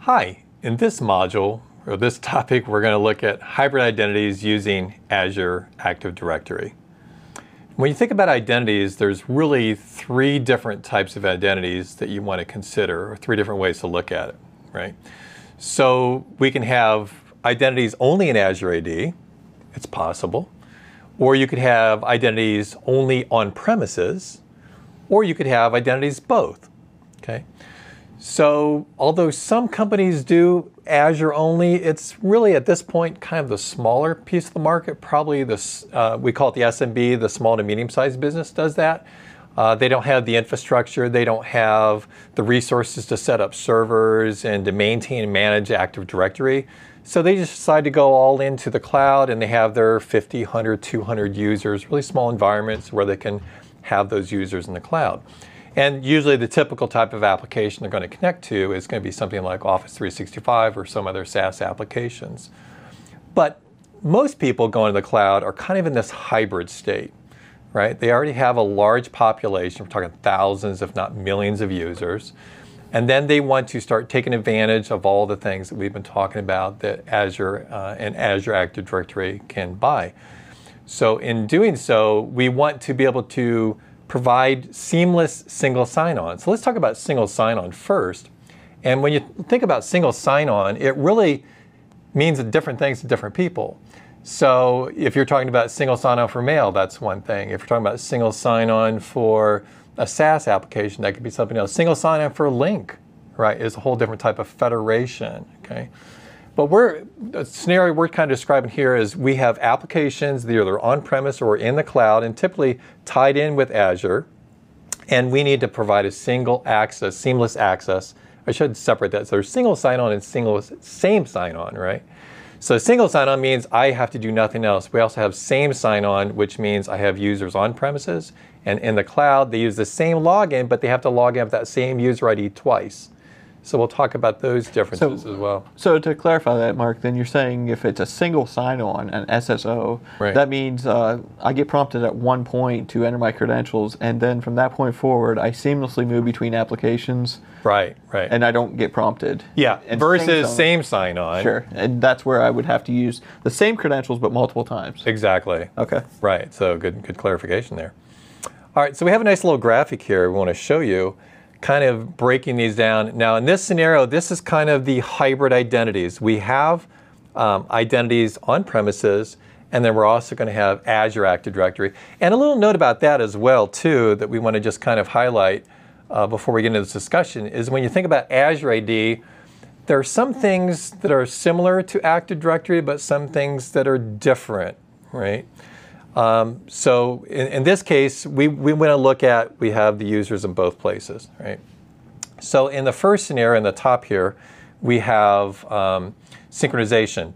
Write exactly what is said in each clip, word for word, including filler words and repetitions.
Hi, in this module, or this topic, we're going to look at hybrid identities using Azure Active Directory. When you think about identities, there's really three different types of identities that you want to consider, or three different ways to look at it, right? So we can have identities only in Azure A D, it's possible, or you could have identities only on premises, or you could have identities both, okay? So although some companies do Azure only, it's really at this point kind of the smaller piece of the market. Probably this, uh, we call it the S M B, the small to medium-sized business does that. Uh, they don't have the infrastructure, they don't have the resources to set up servers and to maintain and manage Active Directory. So they just decide to go all into the cloud, and they have their fifty, one hundred, two hundred users, really small environments where they can have those users in the cloud. And usually the typical type of application they're going to connect to is going to be something like Office three sixty-five or some other SaaS applications. But most people going to the cloud are kind of in this hybrid state, right? They already have a large population, we're talking thousands if not millions of users, and then they want to start taking advantage of all the things that we've been talking about that Azure uh, and Azure Active Directory can buy. So in doing so, we want to be able to provide seamless single sign-on. So let's talk about single sign-on first. And when you think about single sign-on, it really means different things to different people. So if you're talking about single sign-on for mail, that's one thing. If you're talking about single sign-on for a SaaS application, that could be something else. Single sign-on for a link, right, is a whole different type of federation, okay? But we're, the scenario we're kind of describing here is we have applications that are either on-premise or in the cloud and typically tied in with Azure, and we need to provide a single access, seamless access. I should separate that. So there's single sign-on and single same sign-on, right? So single sign-on means I have to do nothing else. We also have same sign-on, which means I have users on-premises, and in the cloud they use the same login, but they have to log in with that same user I D twice. So we'll talk about those differences so, as well. So to clarify that, Mark, then you're saying if it's a single sign-on, an S S O, right, that means uh, I get prompted at one point to enter my credentials, and then from that point forward, I seamlessly move between applications. Right, right. And I don't get prompted. Yeah, and versus same sign-on. Sure, and that's where I would have to use the same credentials but multiple times. Exactly. Okay. Right, so good, good clarification there. All right, so we have a nice little graphic here we want to show you, kind of breaking these down. Now in this scenario, this is kind of the hybrid identities. We have um, identities on premises, and then we're also going to have Azure Active Directory. And a little note about that as well too, that we want to just kind of highlight uh, before we get into this discussion, is when you think about Azure A D, there are some things that are similar to Active Directory, but some things that are different, right? Um, so in, in this case, we, we want to look at, we have the users in both places, right? So in the first scenario in the top here, we have um, synchronization.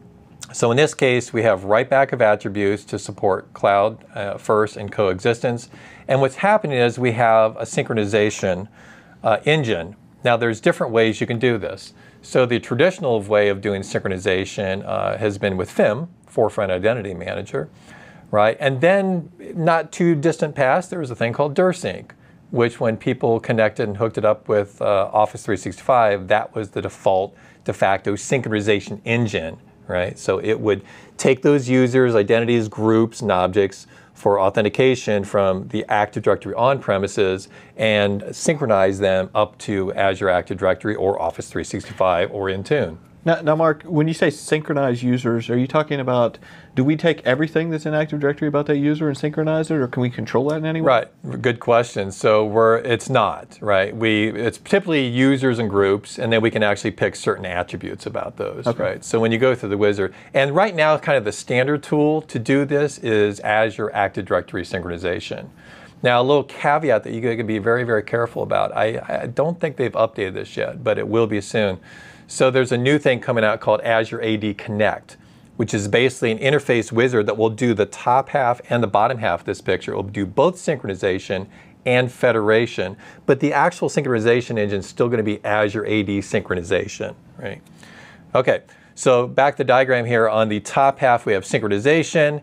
So in this case, we have write back of attributes to support cloud uh, first and coexistence. And what's happening is we have a synchronization uh, engine. Now there's different ways you can do this. So the traditional way of doing synchronization uh, has been with F I M, Forefront Identity Manager. Right? And then, not too distant past, there was a thing called DirSync, which when people connected and hooked it up with uh, Office three sixty-five, that was the default de facto synchronization engine, right? So it would take those users, identities, groups, and objects for authentication from the Active Directory on-premises and synchronize them up to Azure Active Directory or Office three sixty-five or Intune. Now, now, Mark, when you say synchronize users, are you talking about, do we take everything that's in Active Directory about that user and synchronize it, or can we control that in any way? Right, good question. So we're, it's not, right? We, it's typically users and groups, and then we can actually pick certain attributes about those, okay, right? So when you go through the wizard, and right now kind of the standard tool to do this is Azure Active Directory synchronization. Now a little caveat that you can be very, very careful about. I, I don't think they've updated this yet, but it will be soon. So there's a new thing coming out called Azure A D Connect, which is basically an interface wizard that will do the top half and the bottom half of this picture. It will do both synchronization and federation, but the actual synchronization engine is still going to be Azure A D synchronization, right? Okay, so back to the diagram here. On the top half, we have synchronization,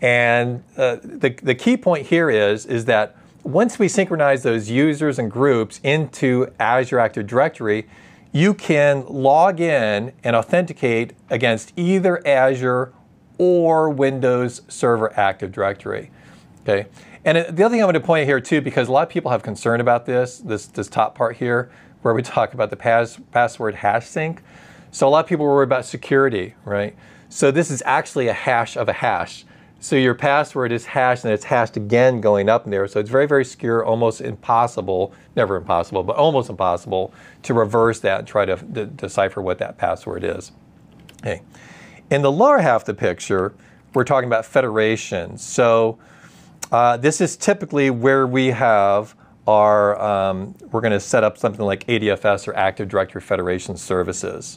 and uh, the, the key point here is, is that once we synchronize those users and groups into Azure Active Directory, you can log in and authenticate against either Azure or Windows Server Active Directory. Okay. And the other thing I'm going to point out here too, because a lot of people have concern about this, this, this top part here, where we talk about the pass, password hash sync. So a lot of people worry about security, right? So this is actually a hash of a hash. So your password is hashed and it's hashed again going up in there. So it's very, very secure, almost impossible, never impossible, but almost impossible to reverse that and try to de decipher what that password is. Okay. In the lower half of the picture, we're talking about federation. So uh, this is typically where we have our, um, we're going to set up something like A D F S or Active Directory Federation Services.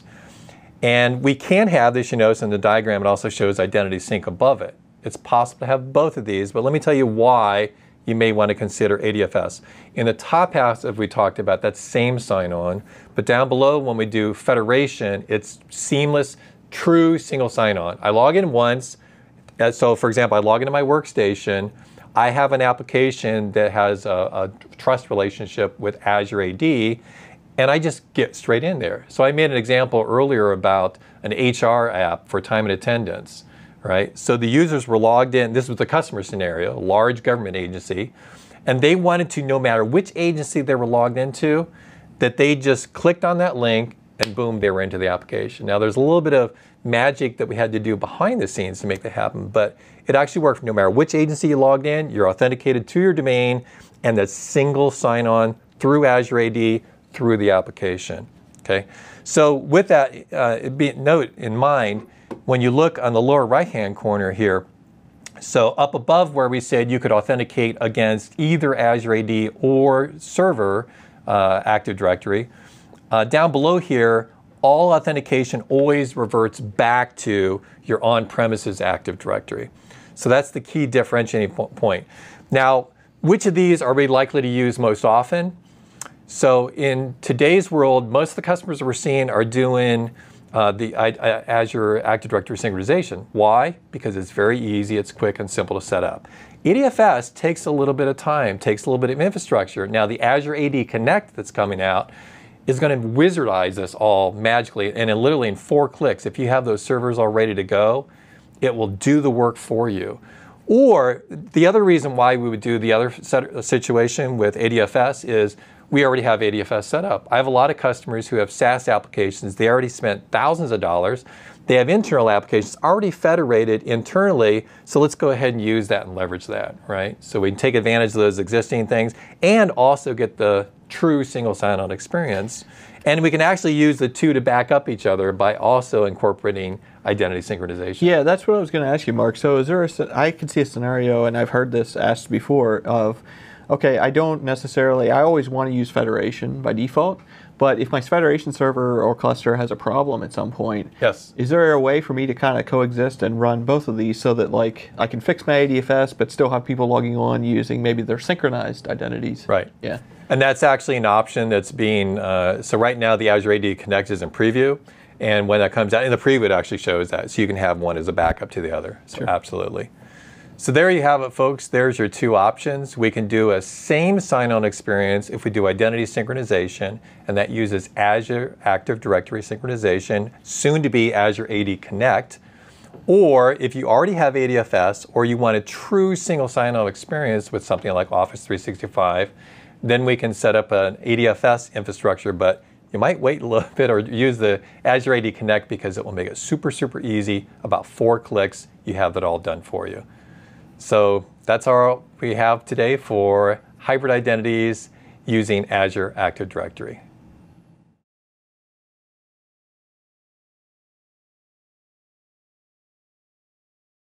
And we can have this, you notice in the diagram, it also shows identity sync above it. It's possible to have both of these, but let me tell you why you may want to consider A D F S. In the top half, as we talked about, that's same sign-on, but down below when we do federation, it's seamless, true single sign-on. I log in once, so for example, I log into my workstation, I have an application that has a, a trust relationship with Azure A D, and I just get straight in there. So I made an example earlier about an H R app for time and attendance. Right? So the users were logged in, this was the customer scenario, a large government agency, and they wanted to, no matter which agency they were logged into, that they just clicked on that link and boom, they were into the application. Now there's a little bit of magic that we had to do behind the scenes to make that happen, but it actually worked. No matter which agency you logged in, you're authenticated to your domain and that single sign-on through Azure A D through the application. Okay? So with that uh, be, note in mind, when you look on the lower right-hand corner here, so up above where we said you could authenticate against either Azure A D or Server uh, Active Directory, uh, down below here, all authentication always reverts back to your on-premises Active Directory. So that's the key differentiating po point. Now, which of these are we likely to use most often? So in today's world, most of the customers that we're seeing are doing Uh, the I, I, Azure Active Directory synchronization. Why? Because it's very easy, it's quick and simple to set up. A D F S takes a little bit of time, takes a little bit of infrastructure. Now the Azure A D Connect that's coming out is going to wizardize this all magically, and in literally in four clicks, if you have those servers all ready to go, it will do the work for you. Or the other reason why we would do the other set, situation with A D F S is we already have A D F S set up. I have a lot of customers who have SaaS applications. They already spent thousands of dollars. They have internal applications already federated internally, so let's go ahead and use that and leverage that, right? So we can take advantage of those existing things and also get the true single sign-on experience. And we can actually use the two to back up each other by also incorporating identity synchronization. Yeah, that's what I was going to ask you, Mark. So is there a, I could see a scenario, and I've heard this asked before, of okay, I don't necessarily, I always want to use federation by default, but if my federation server or cluster has a problem at some point, yes, is there a way for me to kind of coexist and run both of these so that like I can fix my A D F S but still have people logging on using maybe their synchronized identities? Right. Yeah. And that's actually an option that's being, uh, so right now the Azure A D Connect is in preview, and when that comes out, in the preview it actually shows that, so you can have one as a backup to the other, so sure. Absolutely. So there you have it, folks. There's your two options. We can do a same sign-on experience if we do identity synchronization, and that uses Azure Active Directory synchronization, soon to be Azure A D Connect. Or if you already have A D F S, or you want a true single sign-on experience with something like Office three sixty-five, then we can set up an A D F S infrastructure, but you might wait a little bit or use the Azure A D Connect because it will make it super, super easy. About four clicks, you have that all done for you. So that's all we have today for hybrid identities using Azure Active Directory.